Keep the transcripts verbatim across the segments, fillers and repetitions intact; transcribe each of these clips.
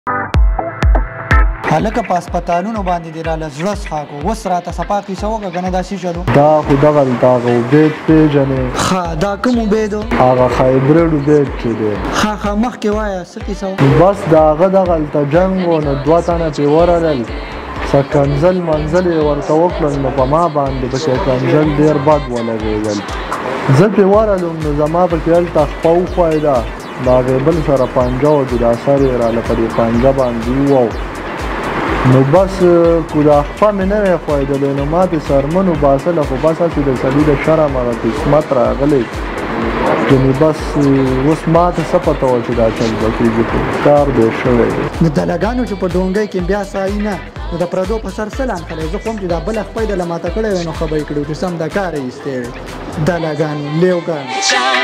هلکه په هسپتالونو باندې دې راله زړه څښاک و اوس راته صفا کیسه وکړه که نه داسې چلو دا خو دغلته هغه عبید پېژنې ښه دا کوم عبید و هغه هایبریډ عبید چې دی ښه ښه مخکې وایه څه کیسه و بس د هغه دغلته جنګ و نو دوه تنه پرې ورغلل څه کنځل منځل یې ورته وکړل نو په ما باندې پکې کنځل ډېر بد ولګېدل زه پرې ورغلم نو زما پکې هلته خپه وښویده د هغې بل سره پنجه وه چې دا سر یې راله په دې پنجه باندې ووو نو بس کو دا خپه مې نه وی ښویدلی نو ما پې سرمن وباسله خو بس هسې د سړي د شرم هغه قسمت راغلی یعنې بس اوس ما ته څه پته وه چې دا چل به کېږي خو کار دی شوی دی نو دلګانو چې په ډونګۍ کې بیا سایي نه نو د پردو په سر څه لانخلی زه خو هم چې دا بله خپۍ دله ماته کړی وی نو خبرې کړي چې سم د کاره ایستې وي دلګانو لیوګانو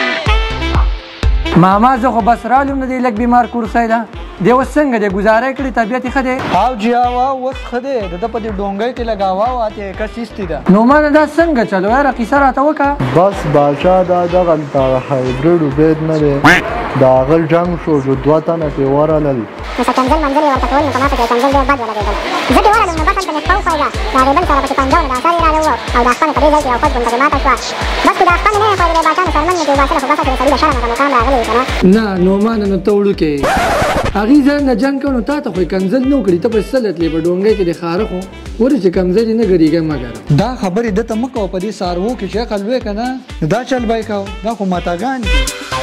ماما زه خو بس رالم نه دی لږ بیمار کورسی ده دی اوس څنګه دی ګزاره یې کړې طبیعت یې ښه دی او جي هوا اوس ښه دی د ده په دې ډونګۍ کې لږ هوا وه اتې کس ایستې ده نو مانه دا څنګه چلو یاره کیسه راته وکړه بس باچا دا دغلته هایبریډ عبید نه دی د هغه جنګ شو چې دوه تنه پرې ورغلل نو څه کنځل منځل یې ورته کول نو په ما پکې کنځل ډېر بد ولګېدل زه پرې ورغلم نو بس هلته مې خپه وښویده د هغې بل سره پکې پنجه وه نو دا سر یې راله ووت او دا خپه مې په دې ځای کې یو پټ ګونډه ماته شوه بس خو دا خپه مې نه وی ښویدلی باچا نو سرمن مې پرې وباسله خو بس هسې د سړي د شرم هغه مقام راغلی که نه نه نو مانه نو ته وړوکې هغې ځان نه جنګ کوو نو تا ته خو یې کنځل نه وکړي ته به څه لتلې په ډونګۍ کې د ښاره خو ورې چې کمزلې نه ګډېږه مګر دا خبرې ده ته مه کوه په دې ساروو کې چې عقل وی که نه دا چل به یې کوه دا خو ماتاګان دي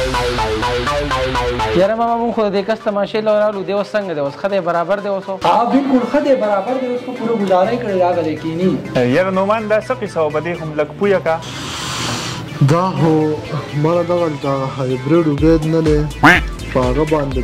یاره ماما مونږ خو د دې کس تماشې له راغلو دی اوس څنګه دی اوس ښه دی برابر دی اوس ها بلکل ښه دی برابر دی اوس خو پوره ګزاره یې کړې راغلی کیني یاره نومان دا څه قیسه وه په دې خو لږ پویه که دا خو مړه دغلته هایبریډ عبید نه دی په هغه باندې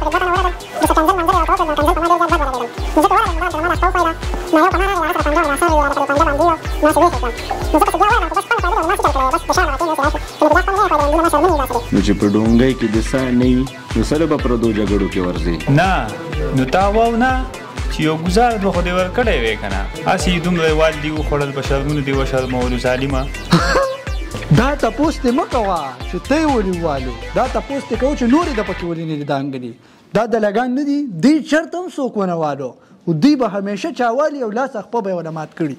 نو چې په ډونګۍ کې د سا نه وي نو سره به پردو جګړو کې ورځي نه نو تا واو نه چې یو ګزار به خو دې ورکړی وی که نه هسې یې دومره وال دي وخوړل په شرمونو دې وشرمولو ظالمه دا تپوس دې مه کوه چې ته یې ولې ووالو دا تپوس دې کوه چې نور یې د پکې ولې نه دي دانګلي دا دلګان نه دي دوی چېرته هم څوک ونه والو خو دوی به همیشه چا والي او لاس خپه به یې ونه مات کړي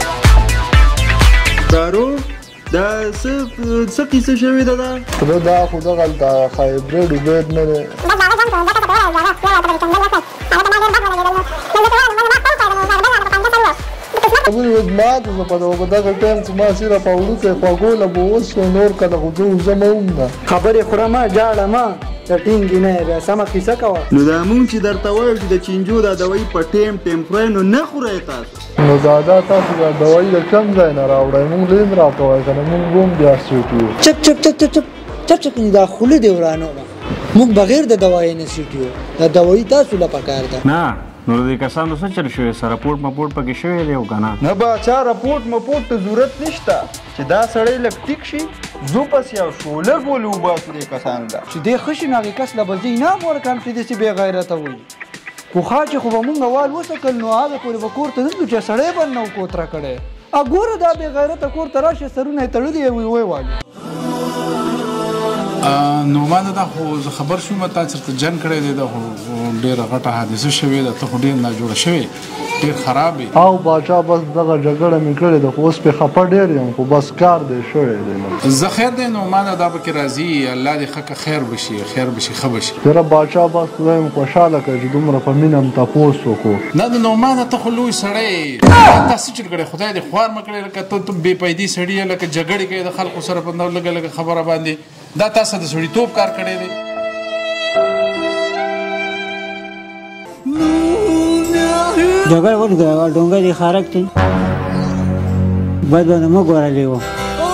دارو دا څه څه کیسه شوې ده دا خدای دا خو دغلته هایبریډ عبید نه دی خبرې وز ما ته زه په دغه ټایم کې ما صرف وړوکی خوږوله به اوس شو نور کله خو زه وزه مه هم نه خبرې خورمه جاړه مه د ټینګې نه یې بیا سمه کیسه کوه نو دا مونږ چې درته وایو چې د چینجو دا دوایي په ټیم ټیم خورئ نو نه خورئ تاسو نو دا دا تاسو دا دوایي د کوم ځای نه راوړئ مونږ لیم راکوئ که نه مونږ هم بیا سیټ یو چپ چپ چپ چپ چپ چپ چپ دا خوله دې ورانو مونږ بغیر د دوایي نه سیټ یو دا دوایي تاسو له پکار ده نه نو د دې کسانو څه چل شوی سره رپورټ مپورټ پکې شوی دی او که نه نه باچا رپورټ مپورټ ته ضرورت نشته چې دا سړی لږ ټیک شي زو پسې او شولر بولو وباسو دې کسانو ته چې دې ښه شي نو هغې کس له به زه انعام ورکړم چې داسې بې غیرته وایي خو ښه چې خو به مونږ وال وسکل نو هغې پورې به کور ته نه ځو چې سړی به نه و کوتره کړی ا ګوره دا بې غیرته کور ته راشي سرونه یې تړلي وي وی والو نو ما دا خو زه خبر شوم تا چېرته جنګ کړی دی دا خو ډېره غټه حادثه شوې ده ته خو ډېر ناجوړه شوې ډېر خراب یې او باچا بس دغه جګړه مې کړې ده خو اوس پې خفه ډېر یم خو بس کار دی شوی دی زه خیر دی نو ما دا پکې راځي الله دې ښه که خیر بشي خیر بشي ښه بشي یاره باچا بس خدای م خوشحاله کړه چې دومره په مینه م تپوس وکړو نه د نومانه ته خو لوی سړی تا څه چل کړی خدای دې خوار مه کړی لکه ته بې پیدي سړي یې لکه جګړې کوې د خلکو سره په لږه لږه خبره باندې دا تاسو د سړیتوب کار کړی دی جګړه ولې ډونګۍ دې خارک دی باید به نه مه ګورلی وو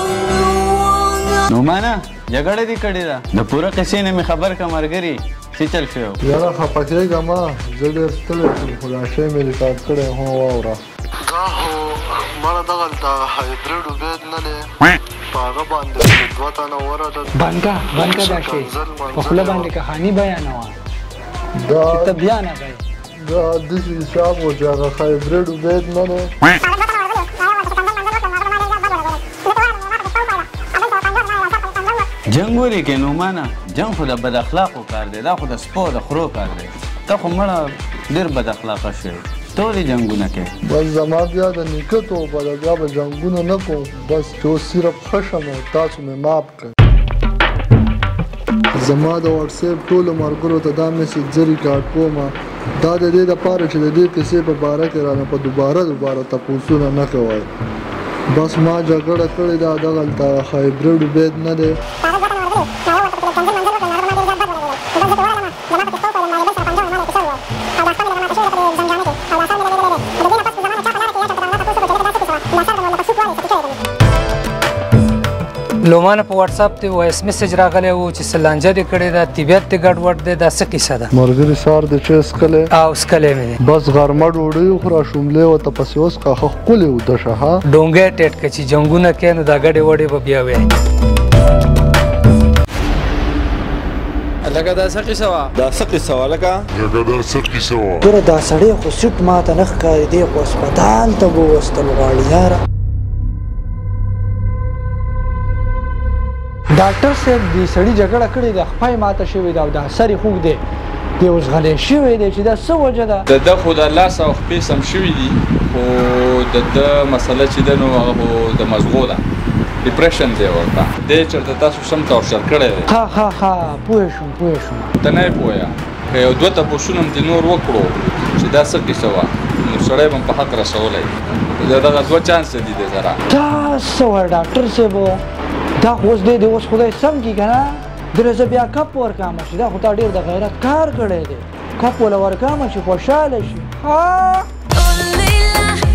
نومانه جګړه دې کړې ده د پوره قصې نه مې خبر کړه ملګري څه چل شوی یاره خفه کېږه ما زه ډېر ستړی شوم خو دا شی مې ریکارډ کړی هو واوره دا خو مړه دغلته هایبریډ عبید نه دی په هغه باندې دوه تنه ورغلل بند که بند که دا شی په خوله باندې کهاني بیانوه چې ته بیا نه کوې دا داسې حساب و چې هغه هایبریډ عبید نه دی جنګ ولې کې نومانه جنګ خو د بد اخلاقو کار دی دا خو د سپو د خرو کار دی ته خو مړه ډېر بد اخلاقه شوی ټولې جنګونه کوي بس زما بیا د نیکه توبه ده بیا به جنګونه نه کوم بس چې اوس صرف ښه شم او تاسو مې معاف کړئ زما د واټساپ ټولو ملګرو ته دا میسج زه ریکارډ کوم دا د دې دپاره چې د دې کیسې په باره کې رانه په دوباره دوباره تپوسونه نه کوئ بس ما جګړه کړې ده دغلته هایبریډ بید نه دی لومانه په واتس اپ ته وایس میسج راغلی و چې سلانجه دې کړې ده طبیعت دې ګډوډ دی دا څه کیسه ده ملګري سهار دې چې څښلی او څښلی مې دی بس غرمه ډوډۍ وخوره شوملې ورته پسې اوس کاښه ښکلې وده شه ها ډونګی ټیټ که چې جنګونه کوي نو دا ګډې وډې به بیا وایي لکه دا څه قیسه وه دا څه قیسه وه لکه لکه دا څه قیسه وه ګوره دا سړی خو سیټ ماته نه ښکاري دی خو هسپتال ته به وستل غواړي یاره ډاکټر صاحب دې سړي جګړه کړې ده خپه یې ماته شوې ده او دا سر یې خوږ دی دی اوس غلی شوی دی چې دا څه وجه ده د ده خو د لاس او خپې سم شوي دي خو د ده مسله چې ده نو هغه خو د مزغو ده ډیپریشن دی ورته دی چېرته تاسو سم تورچر کړی دی ها ها ها پوه شوم پوه شوم ته نه یې پوهه که یو دوه تپوسونه هم دې نور وکړو چې دا څه کیسه وه نو سړی به هم په حق رسولی دغه دوه چانس دي دی سره دا څه وایه ډاکټر صاحب دا خو اوس دی دی اوس خدای سم کړي که نه درې زه بیا کپ ورکړم چې دا خو تا ډېر د غیرت کار کړی دی کپ وله ورکړم چې خوشحاله شي ها